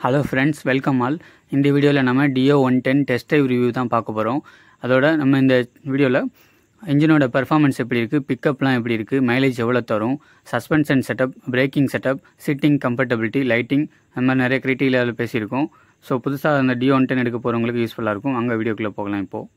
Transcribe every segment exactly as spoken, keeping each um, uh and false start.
Hello friends, welcome all. In this video, we will Dio one ten test drive review. That's in this video, engine performance, pickup, mileage, suspension setup, braking setup, sitting comfortability, lighting, and many criteria. So, the Dio one ten is useful. I'm going to video clip.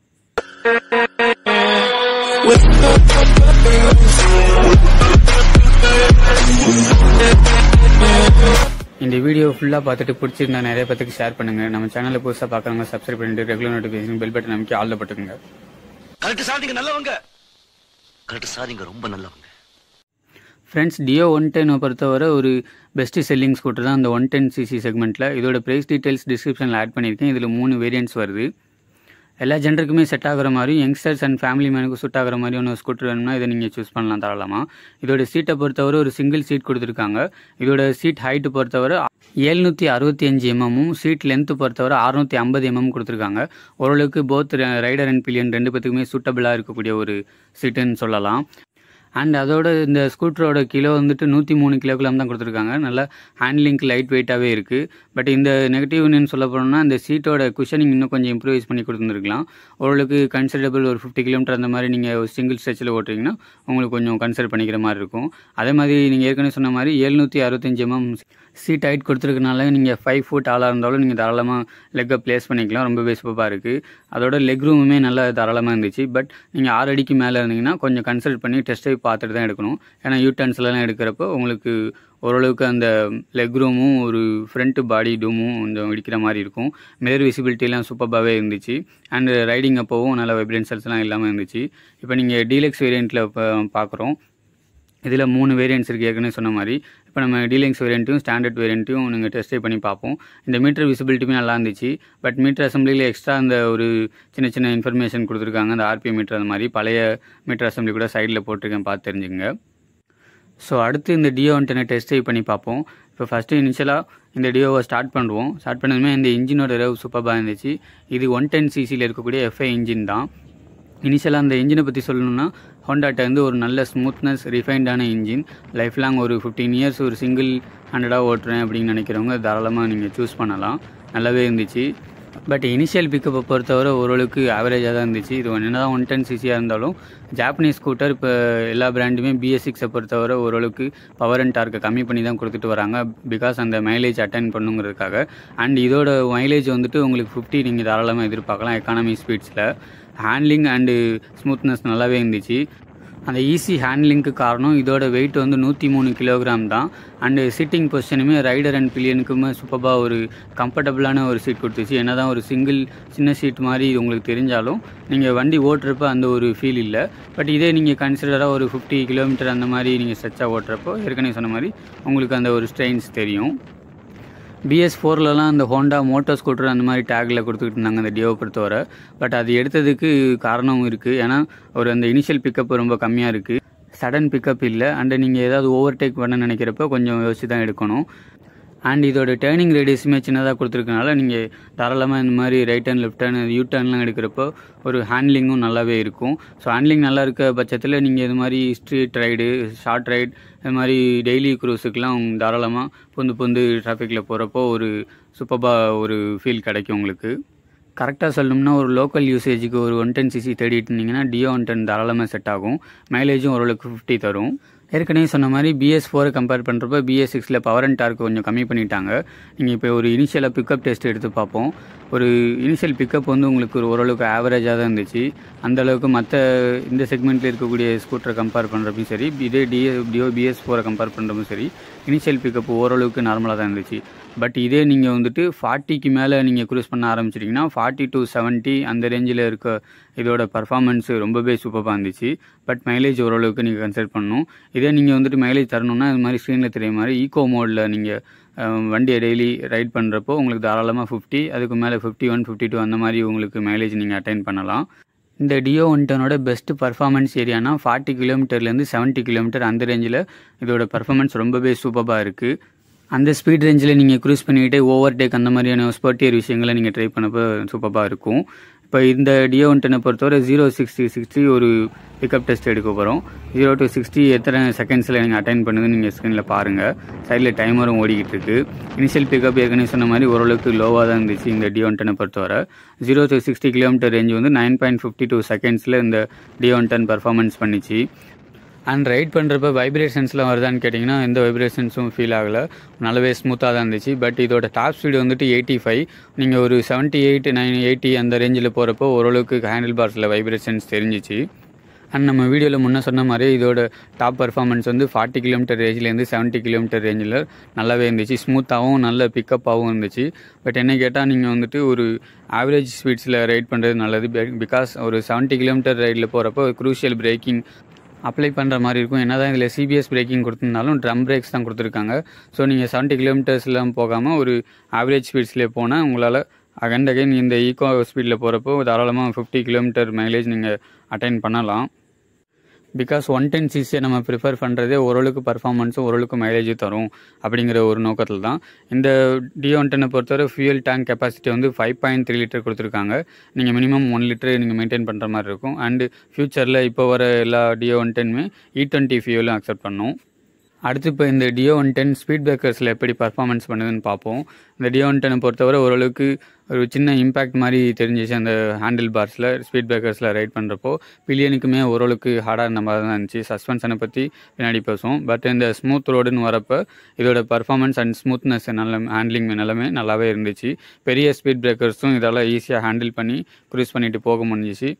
இந்த video ஃபுல்லா பார்த்துட்டு பிடிச்சிருந்தா நிறைய பேருக்கு share பண்ணுங்க. நம்ம சேனலை புதுசா பார்க்கறவங்க சப்ஸ்கிரைப் பண்ணிட்டு ரெகுலர் நோட்டிஃபிகேஷன் பெல் பட்டன் அமைக்கி ஆல்ல போட்டுங்க. கரெக்ட் சாதிங்க நல்லவங்க. கரெக்ட் சாதிங்க ரொம்ப நல்லவங்க. ஃப்ரெண்ட்ஸ், Dio one ten பொறுத்தவரை ஒரு பெஸ்ட் செல்லிங் ஸ்கூட்டர் தான் இந்த one ten C C செக்மெண்ட்ல. இதோட பிரைஸ் டீடைல்ஸ் டிஸ்கிரிப்ஷன்ல ஆட் பண்ணிருக்கேன். இதுல மூணு வேரியன்ட்ஸ் வருது. எல்லா ஜெண்டருக்குமே செட் ஆகிற மாதிரி யங்ஸ்டர்ஸ் அண்ட் ஃபேமிலி மேனுக்கு சூட் ஆகிற மாதிரி ஒன்று ஸ்கூட்டர் வேணும்னா இதை நீங்கள் சூஸ் பண்ணலாம் தாராளமாக. இதோட சீட்டை பொறுத்தவரை ஒரு சிங்கிள் சீட் கொடுத்துருக்காங்க. இதோட சீட் ஹைட்டு பொறுத்தவரை ஏழ்நூற்றி அறுபத்தி அஞ்சு எம்எம்மும் சீட் லென்த்து பொறுத்தவரை அறுநூற்றி ஐம்பது எம்எம் கொடுத்துருக்காங்க. ஓரளவுக்கு போத் ரைடர் அண்ட் பில்லியன் ரெண்டு பேத்துக்குமே சூட்டபிளாக இருக்கக்கூடிய ஒரு சீட்டுன்னு சொல்லலாம். அண்ட் அதோட இந்த ஸ்கூட்டரோட கிலோ வந்துட்டு நூற்றி மூணு கிலோகிராம் தான் கொடுத்துருக்காங்க. நல்லா ஹேண்ட்லிங்க் லைட் வெயிட்டாகவே இருக்குது. பட் இந்த நெகட்டிவ் என்னன்னு சொல்ல போனோம்னா இந்த சீட்டோட குஷனிங் இன்னும் கொஞ்சம் இம்ப்ரூவைஸ் பண்ணி கொடுத்துருக்கலாம். ஓரளவுக்கு கன்சிடரபிள் ஒரு ஃபிஃப்டி கிலோமீட்டர் அந்த மாதிரி நீங்கள் சிங்கிள் ஸ்ட்ரெச்சில் ஓட்டுறீங்கன்னா உங்களுக்கு கொஞ்சம் கன்சிடர் பண்ணிக்கிற மாதிரி இருக்கும். அதே மாதிரி நீங்கள் ஏற்கனவே சொன்ன மாதிரி எழுநூற்றி அறுபத்தஞ்சு எம்எம் சீட் ஹைட் கொடுத்துருக்கனால நீங்கள் ஃபைவ் ஃபுட் ஆளாக இருந்தாலும் நீங்கள் தாராளமாக லெக்கை ப்ளேஸ் பண்ணிக்கலாம். ரொம்பவே சூப்பராக இருக்குது. அதோட லெக் ரூமுமே நல்லா தாராளமாக இருந்துச்சு. பட் நீங்கள் ஆறு அடிக்கு மேலே இருந்தீங்கன்னா கொஞ்சம் கன்சிடர் பண்ணி டெஸ்ட் ட்ரைவ் பார்த்துட்டு தான் எடுக்கணும். ஏன்னா யூ டர்ன்ஸ்லாம் எடுக்கிறப்போ உங்களுக்கு ஓரளவுக்கு அந்த லெக் ரூமும் ஒரு ஃப்ரண்ட் பாடி டூமும் கொஞ்சம் இடிக்கிற மாதிரி இருக்கும். மிரர் விசிபிலிட்டிலாம் சூப்பராகவே இருந்துச்சு. அண்ட் ரைடிங் அப்போவும் நல்ல வைப்ரன்சல்ஸ்லாம் இல்லாமல் இருந்துச்சு. இப்போ நீங்கள் டீலக்ஸ் வேரியண்ட்டில் இப்போ பார்க்குறோம். இதில் மூணு வேரியன்ட்ஸ் இருக்குது ஏற்கனவே சொன்ன மாதிரி. இப்போ நம்ம டீலக்ஸ் வேரியண்ட்டையும் ஸ்டாண்டர்ட் வேரியண்ட்டையும் நீங்கள் டெஸ்ட் ட்ரைவ் பண்ணி பார்ப்போம். இந்த மீட்டர் விசிபிலிட்டியுமே நல்லா இருந்துச்சு. பட் மீட்டர் அசம்பிளியில் எக்ஸ்ட்ரா அந்த ஒரு சின்ன சின்ன இன்ஃபர்மேஷன் கொடுத்துருக்காங்க. அந்த ஆர்பிஎம் மீட்டர் அந்த மாதிரி பழைய மீட்டர் அசம்பிளி கூட சைடில் போட்டிருக்கேன், பார்த்து தெரிஞ்சுங்க. ஸோ அடுத்து இந்த Dio one ten test drive பண்ணி பார்ப்போம். இப்போ ஃபஸ்ட்டு இனிஷியலாக இந்த டியோவை ஸ்டார்ட் பண்ணுவோம். ஸ்டார்ட் பண்ணதுமே இந்த இன்ஜினோட ரேவ் சூப்பராக இருந்துச்சு. இது ஒன் டென் சிசியில் இருக்கக்கூடிய எஃப்ஐ இன்ஜின் தான். இனிஷியலாக அந்த இன்ஜினை பற்றி சொல்லணும்னா ஹோண்டாட்ட வந்து ஒரு நல்ல ஸ்மூத்னஸ் ரிஃபைண்டான இன்ஜின். லைஃப் லாங் ஒரு ஃபிஃப்டீன் இயர்ஸ் ஒரு சிங்கிள் ஹண்ட்ரடாக ஓட்டுறேன் அப்படின்னு நினைக்கிறவங்க தாராளமாக நீங்கள் சூஸ் பண்ணலாம். நல்லாவே இருந்துச்சு. பட் இனிஷியல் பிக்கப்பை பொறுத்தவரை ஓரளவுக்கு ஆவரேஜாக தான் இருந்துச்சு. இது என்ன தான் ஒன் டென் சிசியாக இருந்தாலும் ஜாப்பனீஸ் ஸ்கூட்டர் இப்போ எல்லா பிராண்டுமே பிஎஸ் சிக்ஸை பொறுத்தவரை ஓரளவுக்கு பவர் அண்ட் டார்க்கை கம்மி பண்ணி தான் கொடுத்துட்டு வராங்க. பிகாஸ் அந்த மைலேஜ் அட்டன் பண்ணுங்கிறதுக்காக. அண்ட் இதோட மைலேஜ் வந்துட்டு உங்களுக்கு ஃபிஃப்டி நீங்கள் தாராளமாக எதிர்பார்க்கலாம் எக்கானமி ஸ்பீட்ஸில். ஹேண்ட்லிங் அண்டு ஸ்மூத்னஸ் நல்லாவே இருந்துச்சு. அந்த ஈஸி ஹேண்ட்லிங்க்கு காரணம் இதோட வெயிட் வந்து நூற்றி மூணு கிலோகிராம் தான். அண்டு சிட்டிங் பொசிஷனுமே ரைடர் அண்ட் பில்லியனுக்குமே சூப்பராக ஒரு கம்ஃபர்டபுளான ஒரு சீட் கொடுத்துச்சு. என்ன தான் ஒரு சிங்கிள் சின்ன சீட் மாதிரி உங்களுக்கு தெரிஞ்சாலும் நீங்கள் வண்டி ஓட்டுறப்போ அந்த ஒரு ஃபீல் இல்லை. பட் இதே நீங்கள் கன்சிடராக ஒரு ஃபிஃப்டி கிலோமீட்டர் அந்த மாதிரி நீங்கள் ஸ்ட்ரெச்சாக ஓட்டுறப்போ ஏற்கனவே சொன்ன மாதிரி உங்களுக்கு அந்த ஒரு ஸ்ட்ரெயின்ஸ் தெரியும். பிஎஸ் ஃபோர்லலாம் அந்த ஹோண்டா மோட்டோ ஸ்கூட்டர் அந்த மாதிரி டேக்கில் கொடுத்துக்கிட்டு இருந்தாங்க அந்த டியோவை பொறுத்தவரை. பட் அது எடுத்ததுக்கு காரணமும் இருக்குது. ஏன்னா ஒரு அந்த இனிஷியல் பிக்கப் ரொம்ப கம்மியாக இருக்குது. சடன் பிக்கப் இல்லை. அண்டு நீங்கள் ஏதாவது ஓவர்டேக் பண்ண நினைக்கிறப்போ கொஞ்சம் யோசிச்சு தான் எடுக்கணும். அண்ட் இதோட டேர்னிங் ரேடியஸுமே சின்னதாக கொடுத்துருக்கனால நீங்கள் தாராளமாக இந்த மாதிரி right turn left turn U டர்ன்லாம் எடுக்கிறப்போ ஒரு ஹேண்ட்லிங்கும் நல்லாவே இருக்கும். ஸோ ஹேண்ட்லிங் நல்லா இருக்க பட்சத்தில் நீங்கள் இது மாதிரி ஸ்ட்ரீட் ரைடு, ஷார்ட் ரைட், இது மாதிரி டெய்லி க்ரூஸுக்கெலாம் தாராளமாக பொந்து பொந்து டிராஃபிக்கில் போகிறப்போ ஒரு சூப்பராக ஒரு ஃபீல் கிடைக்கும் உங்களுக்கு. கரெக்டாக சொல்லணும்னா ஒரு லோக்கல் யூசேஜுக்கு ஒரு ஒன் டென் சிசி தேடிட்டு இருந்தீங்கன்னா Dio one ten தாராளமாக செட் ஆகும். மைலேஜும் ஓரளவுக்கு ஃபிஃப்டி தரும். ஏற்கனவே சொன்ன மாதிரி பிஎஸ் ஃபோரை கம்பேர் பண்ணுறப்போ பிஎஸ் சிக்ஸில் பவர் அண்ட் டார்க் கொஞ்சம் கம்மி பண்ணிட்டாங்க. நீங்கள் இப்போ ஒரு இனிஷியலாக பிக்கப் டெஸ்ட் எடுத்து பார்ப்போம். ஒரு இனிஷியல் பிக்கப் வந்து உங்களுக்கு ஒரு ஓரளவுக்கு ஆவரேஜாக தான் இருந்துச்சு. அந்தளவுக்கு மற்ற இந்த செக்மெண்ட்டில் இருக்கக்கூடிய ஸ்கூட்டரை கம்பேர் பண்ணுறப்பையும் சரி, இதே டிஏ டியோ பிஎஸ் ஃபோரை கம்பேர் பண்ணுறப்பவும் சரி, இனிஷியல் பிக்கப் ஓரளவுக்கு நார்மலாக தான் இருந்துச்சு. பட் இதே நீங்கள் வந்துட்டு ஃபார்ட்டிக்கு மேலே நீங்கள் க்ரூஸ் பண்ண ஆரம்பிச்சிட்டிங்கன்னா ஃபார்ட்டி டு செவன்ட்டி அந்த ரேஞ்சில் இருக்க இதோட பர்ஃபார்மன்ஸு ரொம்பவே சூப்பராக இருந்துச்சு. பட் மைலேஜ் ஓரளவுக்கு நீங்கள் கன்சிடர் பண்ணணும். இதே நீங்கள் வந்துட்டு மைலேஜ் தரணும்னா இது மாதிரி ஸ்க்ரீனில் தெரிய மாதிரி ஈகோ மோடில் நீங்கள் வண்டியை டெய்லி ரைட் பண்ணுறப்போ உங்களுக்கு தாராளமாக ஃபிஃப்டி, அதுக்கு மேலே ஃபிஃப்டி ஒன் ஃபிஃப்டி டூ அந்த மாதிரி உங்களுக்கு மைலேஜ் நீங்கள் அட்டைன் பண்ணலாம். இந்த Dio one ten best performance ஏரியானா ஃபார்ட்டி கிலோமீட்டர்லேருந்து செவன்ட்டி கிலோமீட்டர் அந்த ரேஞ்சில் இதோட பர்ஃபார்மன்ஸ் ரொம்பவே சூப்பராக இருக்குது. அந்த ஸ்பீட் ரேஞ்சில் நீங்கள் க்ரூஸ் பண்ணிக்கிட்டே ஓவர்டேக் அந்த மாதிரியான ஸ்போர்ட்டியர் விஷயங்களை நீங்கள் ட்ரை பண்ணப்போ சூப்பராக இருக்கும். இப்போ இந்த டியோ ஒன் டென்னை பொறுத்தவரை ஜீரோ சிக்ஸ்டி சிக்ஸ்டி ஒரு பிக்கப் டெஸ்ட் எடுக்க போகிறோம். ஜீரோ டு சிக்ஸ்டி எத்தனை செகண்ட்ஸில் நீங்கள் அட்டைன் பண்ணுதுன்னு நீங்கள் ஸ்க்ரீனில் பாருங்கள். சைடில் டைமரும் ஓடிக்கிட்டு இருக்கு. இனிஷியல் பிக்கப் ஏற்கனவே சொன்ன மாதிரி ஓரளவுக்கு லோவாக தான் இருந்துச்சு இந்த டியோ ஒன் டென்னை பொறுத்தவரை. Zero to sixty kilometre range வந்து நைன் பாயிண்ட் ஃபிஃப்டி டூ செகண்ட்ஸில் இந்த டியோ ஒன் டென் பர்ஃபார்மன்ஸ் பண்ணிச்சு. அண்ட் ரைட் பண்ணுறப்ப வைப்ரேஷன்ஸ்லாம் வருதான்னு கேட்டிங்கன்னா எந்த வைப்ரேஷன்ஸும் ஃபீல் ஆகலை, நல்லாவே ஸ்மூத்தாக தான் இருந்துச்சு. பட் இதோட டாப் ஸ்பீடு வந்துட்டு எயிட்டி ஃபைவ் நீங்கள் ஒரு செவன்ட்டி எயிட் நைன் எயிட்டி அந்த ரேஞ்சில் போகிறப்போ ஓரளவுக்கு ஹேண்டில் பார்ஸில் வைப்ரேஷன்ஸ் தெரிஞ்சிச்சு. அண்ட் நம்ம வீடியோவில் முன்னே சொன்ன மாதிரி இதோட டாப் பர்ஃபார்மன்ஸ் வந்து ஃபார்ட்டி கிலோமீட்டர் ரேஞ்சிலேருந்து செவன்ட்டி கிலோமீட்டர் ரேஞ்சில் நல்லாவே இருந்துச்சு. ஸ்மூத்தாகவும் நல்ல பிக்கப்பாகவும் இருந்துச்சு. பட் என்ன கேட்டால் நீங்கள் வந்துட்டு ஒரு ஆவரேஜ் ஸ்பீட்ஸில் ரைட் பண்ணுறது நல்லது. பிகாஸ் ஒரு செவன்ட்டி கிலோமீட்டர் ரைடில் போகிறப்போ க்ரூஷியல் பிரேக்கிங் அப்ளை பண்ணுற மாதிரி இருக்கும். என்ன தான் இதில் சிபிஎஸ் பிரேக்கிங் கொடுத்துருந்தாலும் ட்ரம் பிரேக்ஸ் தான் கொடுத்துருக்காங்க. ஸோ நீங்கள் செவன்ட்டி கிலோமீட்டர்ஸ்லாம் போகாமல் ஒரு ஆவரேஜ் ஸ்பீட்ஸ்லேயே போனால் உங்களால் அகண்ட் அகைன் இந்த ஈக்கோ ஸ்பீடில் போகிறப்போ தாராளமாக ஃபிஃப்டி கிலோமீட்டர் மைலேஜ் நீங்கள் அட்டைன் பண்ணலாம். பிகாஸ் ஒன் டென் சிசியை நம்ம ப்ரிஃபர் பண்ணுறதே ஓரளவுக்கு பர்ஃபார்மன்ஸும் ஓரளவுக்கு மைலேஜும் தரும் அப்படிங்கிற ஒரு நோக்கத்தில் தான். இந்த டியோ ஒன் டென்னை பொறுத்தவரை ஃபியூயல் டேங்க் கெப்பாசிட்டி வந்து ஃபைவ் பாயிண்ட் த்ரீ லிட்டர் கொடுத்துருக்காங்க. நீங்கள் மினிமம் ஒன் லிட்டர் நீங்கள் மெயின்டைன் பண்ணுற மாதிரி இருக்கும். அண்டு ஃப்யூச்சரில் இப்போ வர எல்லா டியோ ஒன் டென்னுமே இ டுவெண்ட்டி ஃபியூலும் அக்செப்ட் பண்ணும். அடுத்து இப்போ இந்த டியோ ஒன் டென் ஸ்பீட் பிரேக்கர்ஸில் எப்படி பர்ஃபார்மன்ஸ் பண்ணுதுன்னு பார்ப்போம். இந்த டியோ ஒன் டென்னை பொறுத்தவரை ஓரளவுக்கு ஒரு சின்ன இம்பேக்ட் மாதிரி தெரிஞ்சிச்சு அந்த ஹேண்டில் பார்ஸில் ஸ்பீட் பிரேக்கர்ஸில் ரைட் பண்ணுறப்போ. பில்லியனுக்குமே ஓரளவுக்கு ஹார்டாக இருந்த மாதிரி தான் இருந்துச்சு. சஸ்பென்ஷனை பற்றி பின்னாடி பேசுவோம். பட் இந்த ஸ்மூத் ரோடுன்னு வரப்போ இதோட பர்ஃபார்மன்ஸ் அண்ட் ஸ்மூத்னஸ் நல்ல ஹேண்ட்லிங் நிலமே நல்லாவே இருந்துச்சு. பெரிய ஸ்பீட் பிரேக்கர்ஸும் இதெல்லாம் ஈஸியாக ஹேண்டில் பண்ணி க்ரூஸ் பண்ணிட்டு போக முடிஞ்சிச்சு.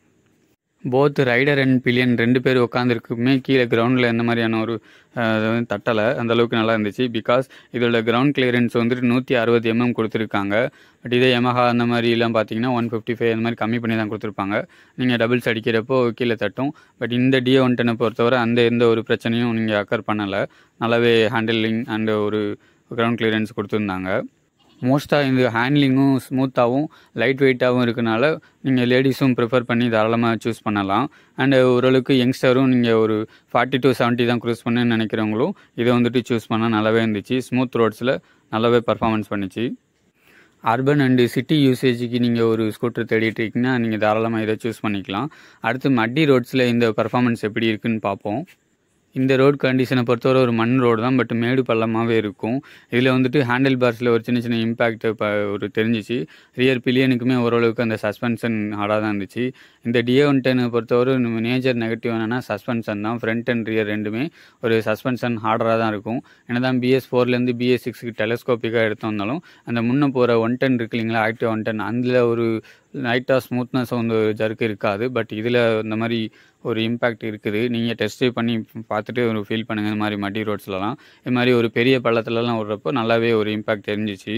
போத் ரைடர் அண்ட் பில்லியன் ரெண்டு பேர் உட்காந்துருக்குமே கீழே கிரவுண்டில் எந்த மாதிரியான ஒரு தட்டலை, அந்தளவுக்கு நல்லா இருந்துச்சு. பிகாஸ் இதோட கிரவுண்ட் கிளியரன்ஸ் வந்துட்டு நூற்றி அறுபது எம்எம் கொடுத்துருக்காங்க. பட் இதே யமஹா அந்த மாதிரிலாம் பார்த்தீங்கன்னா ஒன் ஃபிஃப்டி ஃபைவ் அந்த மாதிரி கம்மி பண்ணி தான் கொடுத்துருப்பாங்க. நீங்கள் டபுள்ஸ் அடிக்கிறப்போ கீழே தட்டும். பட் இந்த டியோ ஒன் டென்னை பொறுத்தவரை அந்த எந்த ஒரு பிரச்சனையும் நீங்கள் அக்கர் பண்ணலை. நல்லாவே ஹேண்டிலிங் அண்ட் ஒரு கிரவுண்ட் கிளியரன்ஸ் கொடுத்துருந்தாங்க. மோஸ்ட்டாக இந்த ஹேண்ட்லிங்கும் ஸ்மூத்தாகவும் லைட் வெயிட்டாகவும் இருக்கனால நீங்கள் லேடிஸும் ப்ரிஃபர் பண்ணி தாராளமாக சூஸ் பண்ணலாம். அண்டு ஓரளவுக்கு யங்ஸ்டரும் நீங்கள் ஒரு ஃபார்ட்டி டு செவன்ட்டி தான் க்ரூஸ் பண்ணுன்னு நினைக்கிறவங்களும் இதை வந்துட்டு சூஸ் பண்ணால் நல்லாவே இருந்துச்சு. ஸ்மூத் ரோட்ஸில் நல்லாவே பர்ஃபார்மன்ஸ் பண்ணிச்சு. அர்பன் அண்டு சிட்டி யூசேஜுக்கு நீங்கள் ஒரு ஸ்கூட்டர் தேடிட்டு இருக்கீங்கன்னா நீங்கள் தாராளமாக இதை சூஸ் பண்ணிக்கலாம். அடுத்து மட்டி ரோட்ஸில் இந்த பர்ஃபார்மன்ஸ் எப்படி இருக்குன்னு பார்ப்போம். இந்த ரோட் கண்டிஷனை பொறுத்தவரை ஒரு மண் ரோடு தான், பட் மேடு பள்ளமாகவே இருக்கும். இதில் வந்துட்டு ஹேண்டில் பார்ஸில் ஒரு சின்ன சின்ன இம்பேக்ட் இப்போ ஒரு தெரிஞ்சிச்சு. ரியர் பில்லியனுக்குமே ஓரளவுக்கு அந்த சஸ்பென்ஷன் ஹார்டாக தான் இருந்துச்சு. இந்த டியோ ஒன் டென்னை பொறுத்தவரை மேஜர் நெகட்டிவ் என்னென்னா சஸ்பென்ஷன் தான். ஃப்ரண்ட் அண்ட் ரியர் ரெண்டுமே ஒரு சஸ்பென்ஷன் ஹார்டராக தான் இருக்கும். ஏன்னா தான் பிஎஸ் ஃபோர்லேருந்து பிஎஸ் சிக்ஸுக்கு டெலஸ்கோப்பிக்காக எடுத்தோம்னாலும் அந்த முன்னே போகிற ஒன் டென் இருக்கு இல்லைங்களா, ஆக்டிவ் ஒன் டென், அதில் ஒரு லைட்டாக ஸ்மூத்னஸ் வந்து ஜருக்கு இருக்காது. பட் இதில் இந்த மாதிரி ஒரு இம்பேக்ட் இருக்குது. நீங்கள் டெஸ்ட் பண்ணி பார்த்துட்டு ஒரு ஃபீல் பண்ணுங்கள். இந்த மாதிரி மட்டி ரோட்ஸ்லலாம் இது மாதிரி ஒரு பெரிய பள்ளத்துலலாம் விடுறப்போ நல்லாவே ஒரு இம்பேக்ட் தெரிஞ்சிச்சு.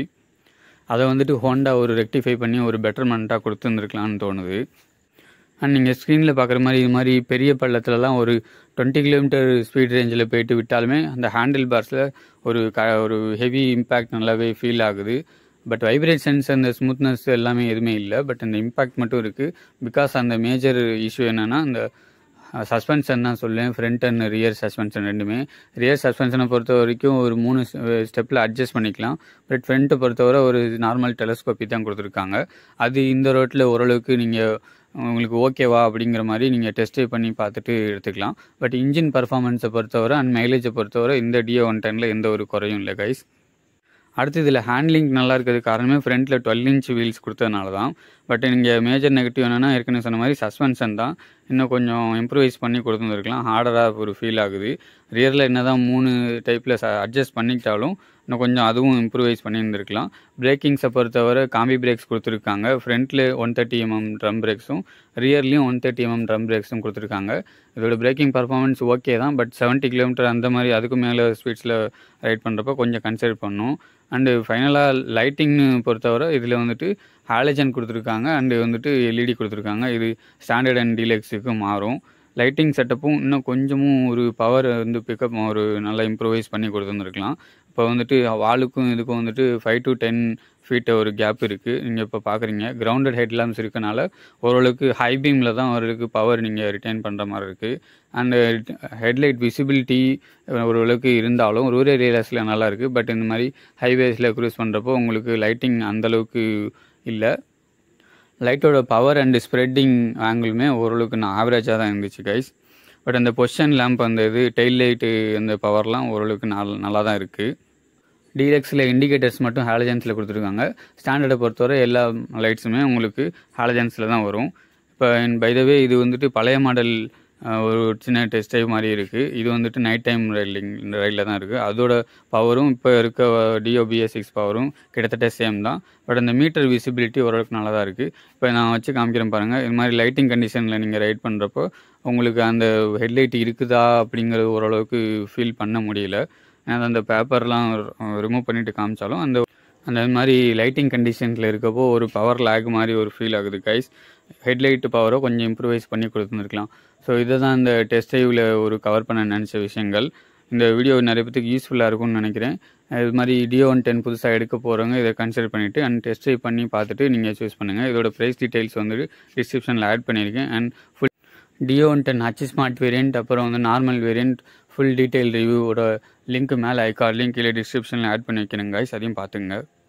அதை வந்துட்டு ஹோண்டா ஒரு ரெக்டிஃபை பண்ணி ஒரு பெட்டர்மெண்ட்டாக கொடுத்துருந்துருக்கலான்னு தோணுது. அண்ட் நீங்கள் ஸ்க்ரீனில் பார்க்குற மாதிரி இது மாதிரி பெரிய பள்ளத்துலலாம் ஒரு டுவெண்ட்டி கிலோமீட்டர் ஸ்பீட் ரேஞ்சில் போயிட்டு விட்டாலுமே அந்த ஹேண்டில் பார்ஸில் ஒரு க ஒரு ஹெவி இம்பேக்ட் நல்லாவே ஃபீல் ஆகுது. பட் வைப்ரேஷன்ஸ் அந்த ஸ்மூத்னஸ் எல்லாமே எதுவுமே இல்லை. பட் அந்த இம்பேக்ட் மட்டும் இருக்குது. பிகாஸ் அந்த மேஜர் இஷ்யூ என்னென்னா அந்த சஸ்பென்ஷன் தான் சொல்லுவேன். ஃப்ரண்ட் அண்ட் ரியர் சஸ்பென்ஷன் ரெண்டுமே. ரியர் சஸ்பென்ஷனை பொறுத்த வரைக்கும் ஒரு மூணு ஸ்டெப்பில் அட்ஜஸ்ட் பண்ணிக்கலாம். பட் ஃப்ரண்ட்டை பொறுத்தவரை ஒரு நார்மல் டெலஸ்கோப்பி தான் கொடுத்துருக்காங்க. அது இந்த ரோட்டில் ஓரளவுக்கு நீங்கள் உங்களுக்கு ஓகேவா அப்படிங்கிற மாதிரி நீங்கள் டெஸ்ட் பண்ணி பார்த்துட்டு எடுத்துக்கலாம். பட் இன்ஜின் பர்ஃபார்மன்ஸை பொறுத்தவரை அண்ட் மைலேஜை பொறுத்தவரை இந்த டியோ ஒன் டென்னில் எந்த ஒரு குறையும் இல்லை கைஸ். அடுத்து இதில் ஹேண்ட்லிங் நல்லா இருக்கிறது காரணமே ஃப்ரண்ட்டில் டுவெல் இன்ச் வீல்ஸ் கொடுத்ததுனால தான். பட் இங்கே மேஜர் நெகட்டிவ் என்னென்னா ஏற்கனவே சொன்ன மாதிரி சஸ்பென்ஷன் தான். இன்னும் கொஞ்சம் இம்ப்ரூவைஸ் பண்ணி கொடுத்துருந்துருக்கலாம். ஹார்டராக ஒரு ஃபீல் ஆகுது. ரியரில் என்ன தான் மூணு டைப்பில் ச அட்ஜஸ்ட் பண்ணிக்கிட்டாலும் இன்னும் கொஞ்சம் அதுவும் இம்ப்ரூவைஸ் பண்ணியிருந்துருக்கலாம். பிரேக்கிங்ஸை பொறுத்தவரை காம்பி பிரேக்ஸ் கொடுத்துருக்காங்க. ஃப்ரண்ட்டில் ஒன் தேர்ட்டி எம்எம் ட்ரம் பிரேக்ஸும் ரியர்லேயும் ஒன் தேர்ட்டி எம்எம் ட்ரம் பிரேக்ஸும் கொடுத்துருக்காங்க. இதோட பிரேக்கிங் பர்ஃபார்மன்ஸ் ஓகே தான். பட் செவன்ட்டி கிலோமீட்டர் அந்த மாதிரி அதுக்கும் மேலே ஸ்பீட்ஸில் ரைட் பண்ணுறப்போ கொஞ்சம் கன்சிடர் பண்ணும். அண்டு ஃபைனலாக லைட்டிங்னு பொறுத்தவரை இதில் வந்துட்டு ஹாலஜன் கொடுத்துருக்காங்க அண்டு வந்துட்டு எல்இடி கொடுத்துருக்காங்க. இது ஸ்டாண்டர்ட் அண்ட் டீலக்ஸுக்கு மாறும். லைட்டிங் செட்டப்பும் இன்னும் கொஞ்சமும் ஒரு பவர் வந்து பிக்கப் ஒரு நல்லா இம்ப்ரூவைஸ் பண்ணி கொடுத்துருந்துருக்கலாம். இப்போ வந்துட்டு வாலுக்கும் இதுக்கும் வந்துட்டு ஃபைவ் டு டென் ஃபீட் ஒரு கேப் இருக்குது. நீங்கள் இப்போ பார்க்குறீங்க கிரவுண்டட் ஹெட் லேம்ப்ஸ் இருக்கனால ஓரளவுக்கு ஹை பீமில் தான் ஓரளவுக்கு பவர் நீங்கள் ரிட்டைன் பண்ணுற மாதிரி இருக்குது. அண்டு ஹெட்லைட் விசிபிலிட்டி ஓரளவுக்கு இருந்தாலும் ரூரல் ஏரியாஸில் நல்லா இருக்குது. பட் இந்த மாதிரி ஹைவேஸில் க்ரூஸ் பண்ணுறப்போ உங்களுக்கு லைட்டிங் அந்தளவுக்கு இல்லை. லைட்டோட பவர் அண்ட் ஸ்ப்ரெட்டிங் ஆங்கிளுமே ஓரளவுக்கு நான் ஆவரேஜாக தான் இருந்துச்சு கைஸ். பட் அந்த பொசிஷன் லேம்ப் அந்த இது டெயில் லைட்டு அந்த பவர்லாம் ஓரளவுக்கு நல் நல்லா தான் இருக்குது. டீலக்ஸில் இண்டிகேட்டர்ஸ் மட்டும் ஹாலஜன்ஸில் கொடுத்துருக்காங்க. ஸ்டாண்டர்டை பொறுத்தவரை எல்லா லைட்ஸுமே உங்களுக்கு ஹாலஜன்ஸில் தான் வரும். இப்போ பை த வே இது வந்துட்டு பழைய மாடல் ஒரு சின்ன டெஸ்ட் டைவ் மாதிரி இருக்குது. இது வந்துட்டு நைட் டைம் ரைடிங் ரைடில் தான் இருக்குது. அதோட பவரும் இப்போ இருக்க டியோ பி எஸ் சிக்ஸ் பவரும் கிட்டத்தட்ட சேம் தான். பட் அந்த மீட்டர் விசிபிலிட்டி ஓரளவுக்கு நல்லா தான் இருக்குது. இப்போ நான் வச்சு காமிக்கிறேன் பாருங்கள். இது மாதிரி லைட்டிங் கண்டிஷனில் நீங்கள் ரைட் பண்ணுறப்போ உங்களுக்கு அந்த ஹெட்லைட் இருக்குதா அப்படிங்கிறது ஓரளவுக்கு ஃபீல் பண்ண முடியல. ஏன்னா அந்த பேப்பர்லாம் ரிமூவ் பண்ணிவிட்டு காமிச்சாலும் அந்த அந்த மாதிரி லைட்டிங் கண்டிஷன்ஸில் இருக்கப்போ ஒரு பவர் லேக் மாதிரி ஒரு ஃபீல் ஆகுது கைஸ். ஹெட்லைட்டு பவரோ கொஞ்சம் இம்ப்ரூவைஸ் பண்ணி கொடுத்துருக்கலாம். ஸோ இதை தான் இந்த டெஸ்ட் டைவில் ஒரு கவர் பண்ண நினச்ச விஷயங்கள். இந்த வீடியோ நிறைய பேருக்கு யூஸ்ஃபுல்லாக இருக்கும்னு நினைக்கிறேன். இது மாதிரி டியோ ஒன் டென் புதுசாக எடுக்க போகிறவங்க இதை கன்சிடர் பண்ணிவிட்டு அண்ட் டெஸ்ட் ட்ரைவ் பண்ணி பார்த்துட்டு நீங்கள் சூஸ் பண்ணுங்கள். இதோட ப்ரைஸ் டீட்டெயில்ஸ் வந்துட்டு டிஸ்கிரிப்ஷனில் ஆட் பண்ணியிருக்கேன். And full Dio one ten H smart variant அப்புறம் வந்து நார்மல் வேரியண்ட் ஃபுல் டீட்டெயில் ரிவ்யூவோட லிங்க் மேலே ஐகார்ட் லிங்க் கீழே டிஸ்கிரிப்ஷனில் ஆட் பண்ணி வைக்கிறேங்க கைஸ். அதையும் பார்த்துங்க.